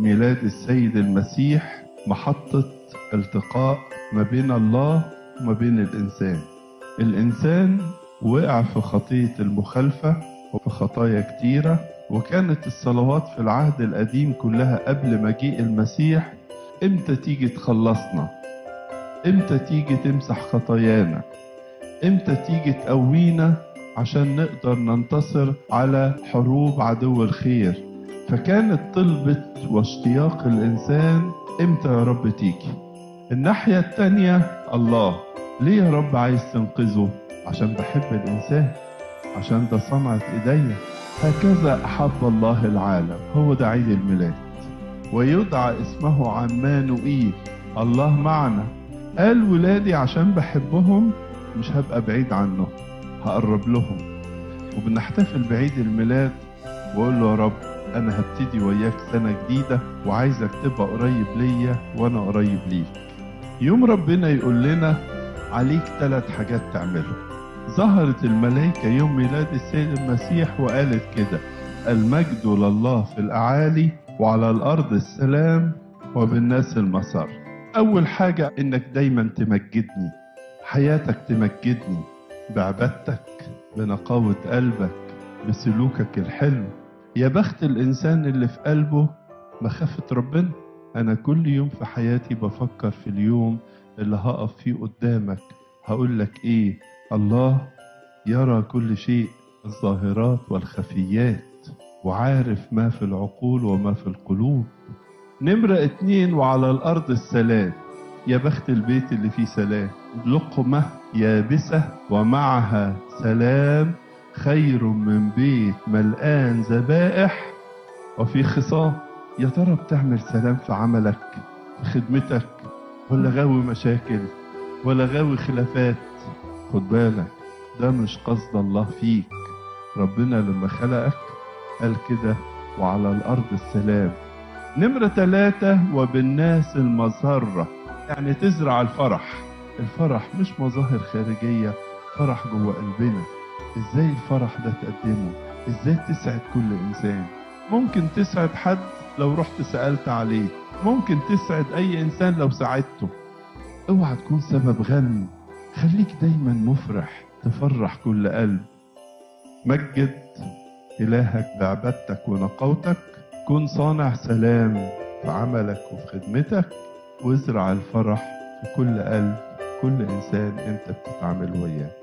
ميلاد السيد المسيح محطة التقاء ما بين الله وما بين الإنسان. الإنسان وقع في خطية المخالفة وفي خطايا كتيرة، وكانت الصلوات في العهد القديم كلها قبل مجيء المسيح: امتى تيجي تخلصنا؟ امتى تيجي تمسح خطايانا؟ امتى تيجي تقوينا عشان نقدر ننتصر على حروب عدو الخير؟ فكانت طلبة واشتياق الإنسان: امتى يا رب تيجي؟ الناحية التانية الله: ليه يا رب عايز تنقذه؟ عشان بحب الإنسان، عشان ده صنعة إيديا. هكذا أحب الله العالم. هو ده عيد الميلاد، ويدعى اسمه عمانوئيل، الله معنا. قال ولادي عشان بحبهم مش هبقى بعيد عنهم، هقرب لهم. وبنحتفل بعيد الميلاد وأقول له: يا رب أنا هبتدي وياك سنة جديدة، وعايزك تبقى قريب ليا وأنا قريب ليك. يوم ربنا يقول لنا: عليك 3 حاجات تعملهم. ظهرت الملائكة يوم ميلاد السيد المسيح وقالت كده: المجد لله في الأعالي وعلى الأرض السلام وبالناس المسار. أول حاجة إنك دايما تمجدني، حياتك تمجدني بعبادتك، بنقاوة قلبك، بسلوكك الحلو. يا بخت الإنسان اللي في قلبه مخافة ربنا. أنا كل يوم في حياتي بفكر في اليوم اللي هقف فيه قدامك هقول لك إيه: الله يرى كل شيء، الظاهرات والخفيات، وعارف ما في العقول وما في القلوب. نمرة 2: وعلى الأرض السلام. يا بخت البيت اللي فيه سلام. لقمة يابسة ومعها سلام خير من بيت ملآن ذبائح وفي خصام. يا ترى بتعمل سلام في عملك، في خدمتك، ولا غاوي مشاكل، ولا غاوي خلافات؟ خد بالك، ده مش قصد الله فيك. ربنا لما خلقك قال كده: وعلى الأرض السلام. نمرة 3: وبالناس المسرة. يعني تزرع الفرح. الفرح مش مظاهر خارجية، فرح جوه قلبنا. ازاي الفرح ده تقدمه؟ ازاي تسعد كل انسان؟ ممكن تسعد حد لو رحت سألت عليه، ممكن تسعد اي انسان لو ساعدته. اوعى تكون سبب غم، خليك دايما مفرح، تفرح كل قلب. مجد إلهك بعبادتك ونقاوتك، كن صانع سلام في عملك وفي خدمتك، وازرع الفرح في كل قلب كل إنسان أنت بتتعامل وياه.